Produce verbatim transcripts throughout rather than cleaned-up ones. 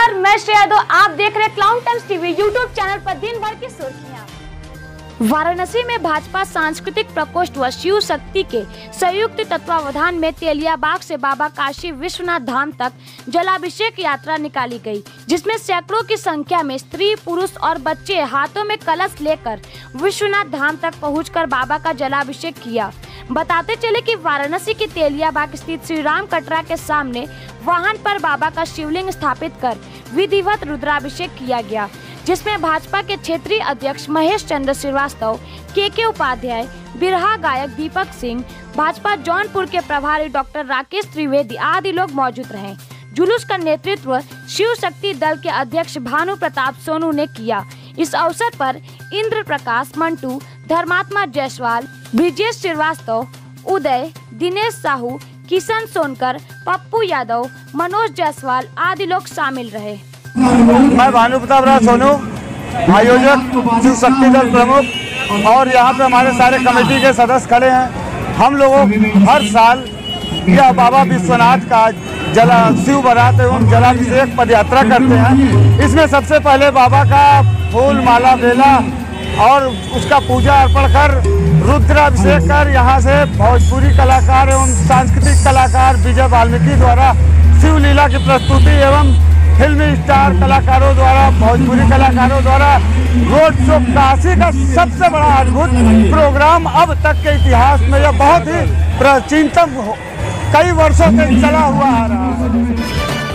नमस्कार, मैं श्रेया दो। आप देख रहे Clown Times TV YouTube channel पर दिन भर की सुर्खियां। वाराणसी में भाजपा सांस्कृतिक प्रकोष्ठ व शिव शक्ति के संयुक्त तत्वावधान में तेलियाबाग से बाबा काशी विश्वनाथ धाम तक जलाभिषेक यात्रा निकाली गई, जिसमें सैकड़ों की संख्या में स्त्री, पुरुष और बच्चे हाथों में कलश लेकर विश्वनाथ धाम तक पहुंचकर बाबा का जलाभिषेक किया। बताते चले कि वाराणसी के तेलियाबाग स्थित श्री राम कटरा के सामने वाहन पर बाबा का शिवलिंग स्थापित कर विधिवत रुद्राभिषेक किया गया, जिसमें भाजपा के क्षेत्रीय अध्यक्ष महेश चंद्र श्रीवास्तव, के के उपाध्याय, बिरहा गायक दीपक सिंह, भाजपा जौनपुर के प्रभारी डॉक्टर राकेश त्रिवेदी आदि लोग मौजूद रहे। जुलूस का नेतृत्व शिव शक्ति दल के अध्यक्ष भानु प्रताप सोनू ने किया। इस अवसर पर इंद्र प्रकाश मंटू, धर्मात्मा जायसवाल, ब्रिजेश श्रीवास्तव, उदय, दिनेश साहू, किशन सोनकर, पप्पू यादव, मनोज जायसवाल आदि लोग शामिल रहे। मैं भानु प्रताप राज सोनू, आयोजक शिव शक्ति दल प्रमुख, और यहाँ पे हमारे सारे कमेटी के सदस्य खड़े हैं। हम लोगों हर साल यह बाबा विश्वनाथ का जला शिव बारात एवं जलाभिषेक पद यात्रा करते हैं। इसमें सबसे पहले बाबा का फूल माला बेला और उसका पूजा अर्पण कर रुद्राभिषेक कर यहाँ से भोजपुरी कलाकार एवं सांस्कृतिक कलाकार विजय वाल्मीकि द्वारा शिव लीला की प्रस्तुति एवं फिल्मी स्टार कलाकारों द्वारा, भोजपुरी कलाकारों द्वारा रोड शो, काशी का सबसे बड़ा अद्भुत प्रोग्राम अब तक के इतिहास में यह बहुत ही प्राचीनतम कई वर्षों से चला हुआ आ रहा है।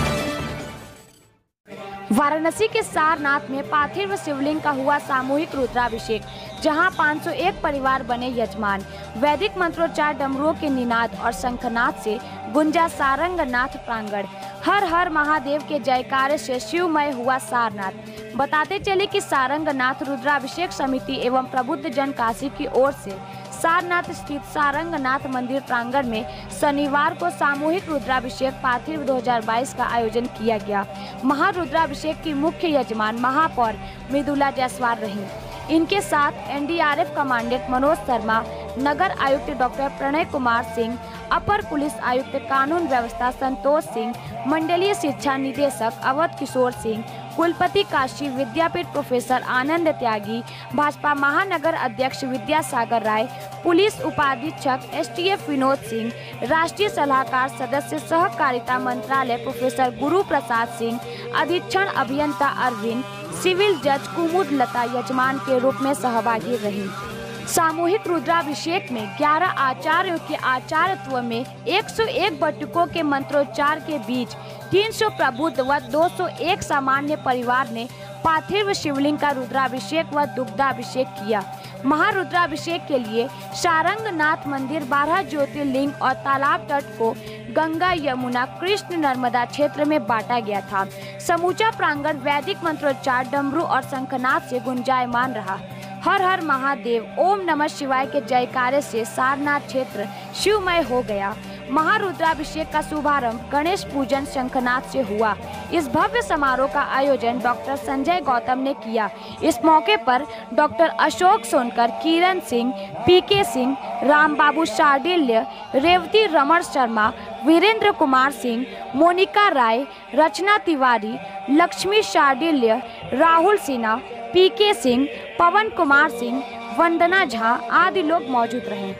वाराणसी के सारनाथ में पार्थिव शिवलिंग का हुआ सामूहिक रुद्राभिषेक, जहां पाँच सौ एक परिवार बने यजमान। वैदिक मंत्रोच्चार, डमरुओं के निनाद और शंखनाद से गुंजा सारंगनाथ प्रांगण। हर हर महादेव के जयकारे से शिवमय हुआ सारनाथ। बताते चले कि सारंगनाथ रुद्राभिषेक समिति एवं प्रबुद्ध जन काशी की ओर से सारनाथ स्थित सारंगनाथ मंदिर प्रांगण में शनिवार को सामूहिक रुद्राभिषेक पार्थिव दो हज़ार बाईस का आयोजन किया गया। महारुद्राभिषेक की मुख्य यजमान महापौर मृदुला जायसवाल रही। इनके साथ N D R F commandant Manoj Sharma, नगर आयुक्त डॉक्टर प्रणय कुमार सिंह, अपर पुलिस आयुक्त कानून व्यवस्था संतोष सिंह, मंडलीय शिक्षा निदेशक अवध किशोर सिंह, कुलपति काशी विद्यापीठ प्रोफेसर आनंद त्यागी, भाजपा महानगर अध्यक्ष विद्यासागर राय, पुलिस उपाधीक्षक S T F Vinod Singh, राष्ट्रीय सलाहकार सदस्य सहकारिता मंत्रालय प्रोफेसर गुरु प्रसाद सिंह, अधीक्षण अभियंता अरविंद, सिविल जज कुमुद लता यजमान के रूप में सहभागी रही। सामूहिक रुद्राभिषेक में ग्यारह आचार्यों के आचार्यत्व में एक सौ एक बटुकों के मंत्रोच्चार के बीच तीन सौ प्रबुद्ध व दो सौ एक सामान्य परिवार ने पार्थिव शिवलिंग का रुद्राभिषेक व दुग्धाभिषेक किया। महारुद्राभिषेक के लिए सारंगनाथ मंदिर बारह ज्योतिर्लिंग और तालाब तट को गंगा, यमुना, कृष्ण, नर्मदा क्षेत्र में बांटा गया था। समूचा प्रांगण वैदिक मंत्रोच्चार, डमरू और शंखनाद से गुंजायमान रहा। हर हर महादेव, ओम नमः शिवाय के जयकारे से सारनाथ क्षेत्र शिवमय हो गया। महारुद्राभिषेक का शुभारंभ गणेश पूजन शंखनाद से हुआ। इस भव्य समारोह का आयोजन डॉक्टर संजय गौतम ने किया। इस मौके पर doctor Ashok Sonkar, Kiran Singh, P K Singh, Ram Babu Shardilya, Revati Raman Sharma, Virendra Kumar Singh, Monika Rai, Rachna Tiwari, Lakshmi Shardilya, Rahul Sinha, P K Singh, पवन कुमार सिंह, वंदना झा आदि लोग मौजूद रहे।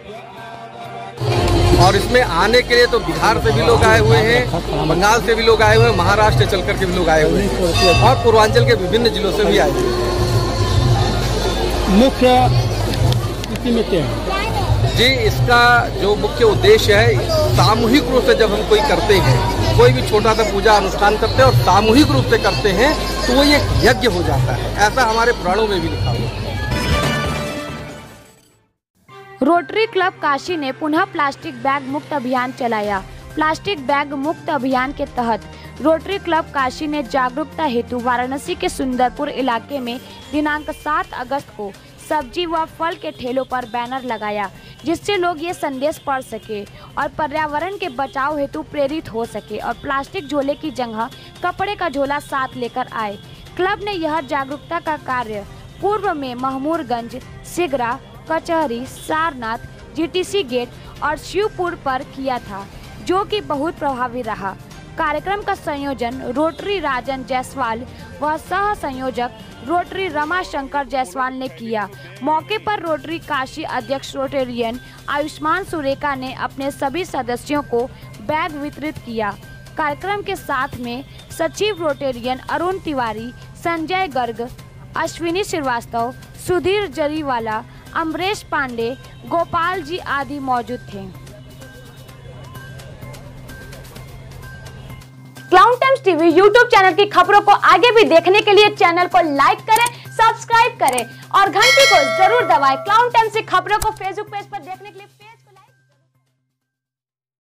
और इसमें आने के लिए तो बिहार से भी लोग आए हुए हैं, बंगाल से भी लोग आए हुए हैं, महाराष्ट्र चल कर के भी लोग आए हुए हैं और पूर्वांचल के विभिन्न जिलों से भी आए हुए हैं। मुख्य में क्या है जी, इसका जो मुख्य उद्देश्य है, सामूहिक रूप से जब हम कोई करते हैं, कोई भी छोटा सा पूजा अनुष्ठान करते हैं और सामूहिक रूप से करते हैं तो वो ये यज्ञ हो जाता है। ऐसा हमारे पुराणों में भी लिखा हुआ है। रोटरी क्लब काशी ने पुनः प्लास्टिक बैग मुक्त अभियान चलाया। प्लास्टिक बैग मुक्त अभियान के तहत रोटरी क्लब काशी ने जागरूकता हेतु वाराणसी के सुंदरपुर इलाके में दिनांक सात अगस्त को सब्जी व फल के ठेलों पर बैनर लगाया, जिससे लोग ये संदेश पढ़ सके और पर्यावरण के बचाव हेतु प्रेरित हो सके और प्लास्टिक झोले की जगह कपड़े का झोला साथ लेकर आए। क्लब ने यह जागरूकता का कार्य पूर्व में Mahmoorganj, Sigra, Kachahri, Sarnath, G T C gate और शिवपुर पर किया था, जो कि बहुत प्रभावी रहा। कार्यक्रम का संयोजन रोटरी राजन जायसवाल व सह संयोजक रोटरी रमाशंकर जायसवाल ने किया। मौके पर रोटरी काशी अध्यक्ष रोटेरियन आयुष्मान सुरेखा ने अपने सभी सदस्यों को बैग वितरित किया। कार्यक्रम के साथ में सचिव रोटेरियन अरुण तिवारी, संजय गर्ग, अश्विनी श्रीवास्तव, सुधीर जरीवाला, अमरेश पांडे, गोपाल जी आदि मौजूद थे। Clown Times TV YouTube channel की खबरों को आगे भी देखने के लिए चैनल को लाइक करें, सब्सक्राइब करें और घंटी को जरूर दबाएं। क्लाउन टाइम्स की खबरों को फेसबुक पेज पर देखने के लिए